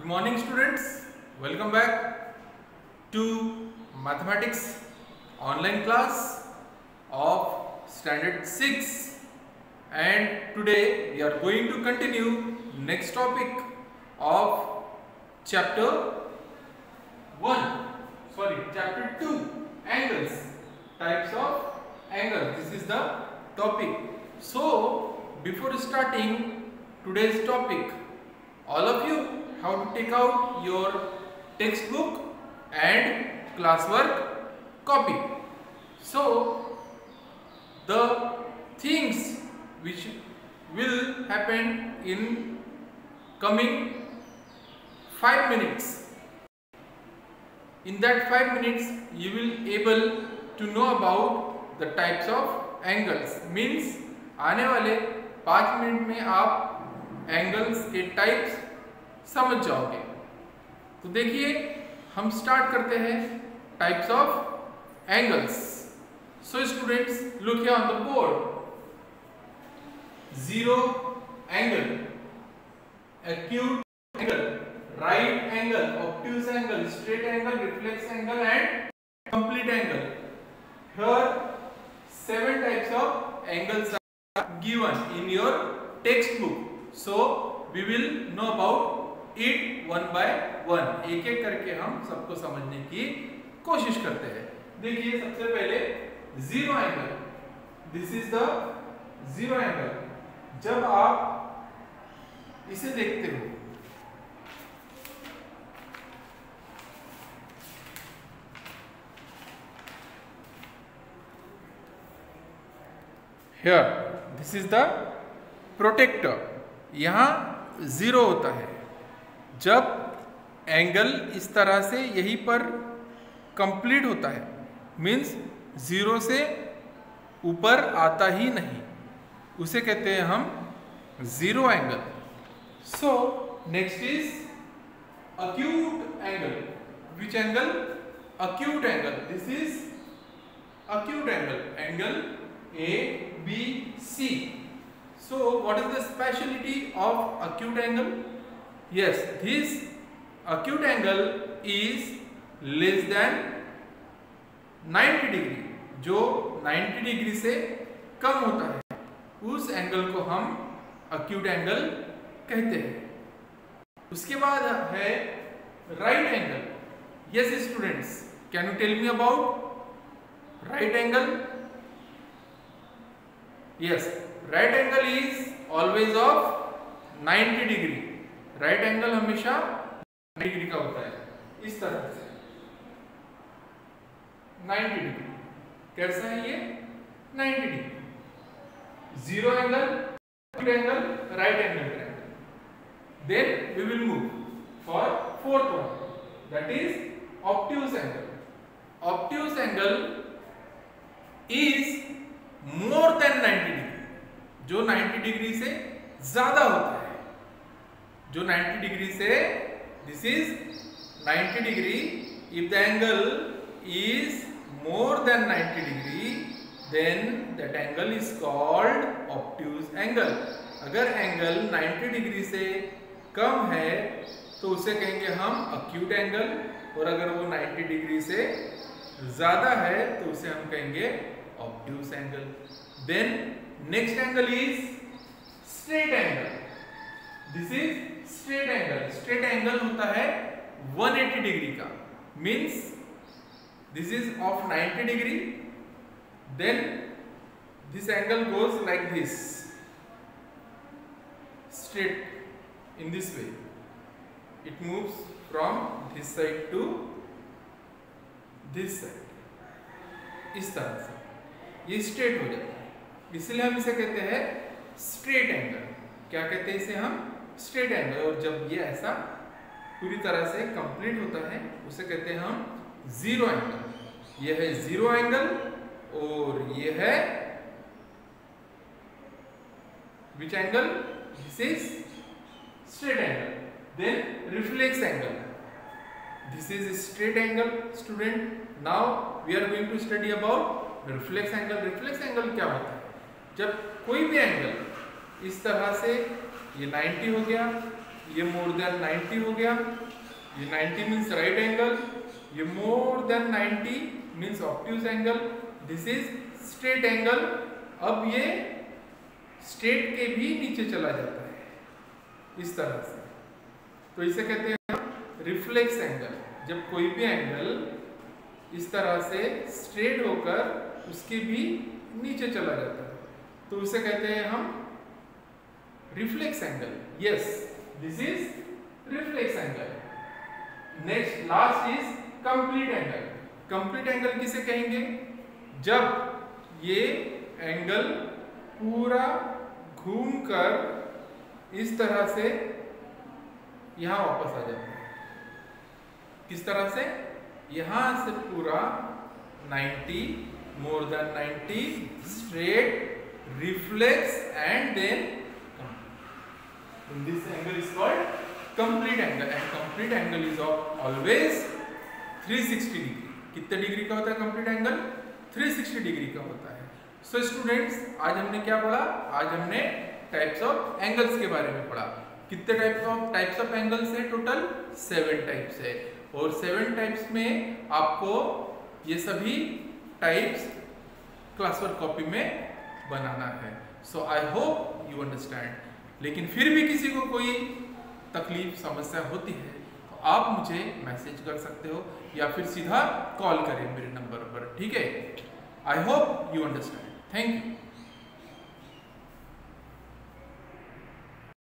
morning students, welcome back to mathematics online class of standard 6, and today we are going to continue next topic of chapter 2, angles, types of angles. This is the topic. So before starting today's topic, all of you have to take out your textbook and classwork copy. So the things which will happen in coming 5 minutes, in that 5 minutes you will able to know about the types of angles. Means आने वाले 5 minute में आप angles के types समझ जाओगे. तो देखिए हम स्टार्ट करते हैं types of angles. So students, look here on the board. Zero angle, acute angle, right angle, obtuse angle, straight angle, reflex angle and complete angle. Here 7 types of angles are given in your textbook. So we will know about it one by one. एक एक करके हम सबको समझने की कोशिश करते हैं. देखिए सबसे पहले zero angle. This is the zero angle. जब आप इसे देखते हो, here this is the protector. यहाँ जीरो होता है. जब एंगल इस तरह से यहीं पर कंप्लीट होता है, मीन्स जीरो से ऊपर आता ही नहीं, उसे कहते हैं हम zero angle. So next is acute angle. Which angle? Acute angle. This is acute angle. Angle A, B, C. So what is the speciality of acute angle? Yes, this acute angle is less than 90 degree. जो 90 degree से कम होता है उस angle को हम acute angle कहते हैं. उसके बाद है right angle. Yes students, can you tell me about right angle? Yes, right angle is always of 90 degree. Right angle हमेशा 90 डिग्री का होता है. इस तरह से 90 डिग्री. कैसा है ये? 90 degree. Zero angle, right angle. Then we will move for fourth one, that is obtuse angle. Obtuse angle is more than 90 degree. जो 90 डिग्री से ज्यादा होता है. जो 90 डिग्री से, this is 90 degree. If the angle is more than 90 degree, then that angle is called obtuse angle. अगर angle 90 degree से कम है तो उसे कहेंगे हम acute एंगल, और अगर वो 90 डिग्री से ज्यादा है तो उसे हम कहेंगे obtuse angle. Then next angle is straight angle. This is straight angle. Straight एंगल होता है 180 डिग्री का. Means this is of 90 degree. Then this angle goes like this, straight in this way. It moves from this side to this side. इस तरह से ये straight हो जाता है. इसलिए हम इसे कहते हैं स्ट्रेट एंगल. क्या कहते हैं इसे हम? Straight angle. और जब ये ऐसा पूरी तरह से कंप्लीट होता है उसे कहते हैं हम जीरो एंगल. ये है जीरो एंगल और ये है which angle? This is straight angle. Then reflex angle. This is straight angle, student. Now we are going to study about reflex angle. Reflex angle क्या होता है? जब कोई भी एंगल इस तरह से, ये 90 हो गया, ये मोर देन 90 हो गया, ये 90 मीन्स राइट एंगल, ये more than 90 means obtuse angle, this is straight angle. अब ये स्ट्रेट के भी नीचे चला जाता है इस तरह से, तो इसे कहते हैं रिफ्लेक्स एंगल। जब कोई भी एंगल इस तरह से स्ट्रेट होकर उसके भी नीचे चला जाता है तो उसे कहते हैं हम reflex angle. Yes, this is reflex angle. Next last is complete angle. Complete angle किसे कहेंगे? जब ये एंगल पूरा घूमकर इस तरह से यहां वापस आ जाता है। किस तरह से? यहां से पूरा 90, more than 90, straight, reflex and then this angle is called complete angle. And complete angle is always 360 degree. कितने डिग्री का होता है कंप्लीट एंगल? 360 डिग्री का होता है। सो स्टूडेंट्स, आज हमने क्या पढ़ा? आज हमने टाइप्स ऑफ एंगल्स के बारे में पढ़ा। कितने टाइप्स ऑफ एंगल्स है? टोटल 7 टाइप्स है, और 7 टाइप्स में आपको ये सभी टाइप्स क्लास वर्क कॉपी में बनाना है। So I hope you understand. लेकिन फिर भी किसी को कोई तकलीफ समस्या होती है तो आप मुझे मैसेज कर सकते हो या फिर सीधा कॉल करें मेरे नंबर पर, ठीक है? I hope you understand. Thank you.